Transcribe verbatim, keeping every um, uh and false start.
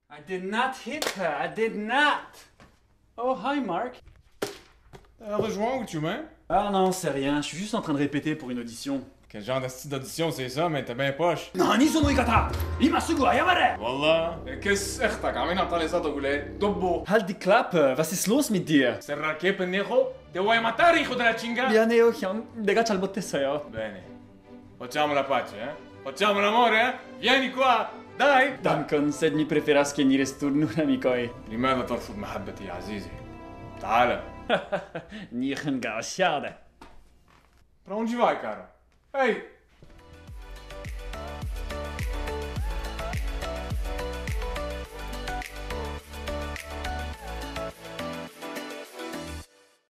I did not hit her. I did not. Oh, hi, Mark. T'as l'air de jouer with you, man? Ah non, c'est rien. Je suis juste en train de répéter pour une audition. Quel genre de style d'audition c'est ça, mais t'es bien poche. ناني زونويكاتا إيماسوغو هياماري. والله كس اختك عمين عطاني صوت اقول دبو. Halt die Klappe. Was ist los mit dir? Serra che pendejo? Te vuoi matare, hijo della chinga? 미안해요, 형. 내가 잘못했어요. Bene. Facciamo la pace, eh? Facciamo l'amore, eh? Vieni qua, dai! دانكن سيدني بريفيراس كي نيرستورنونا ميكوي. لماذا ترفض محبتي يا عزيزي؟ تعال. Ni engasjade. Pra onde vai, cara? Ei,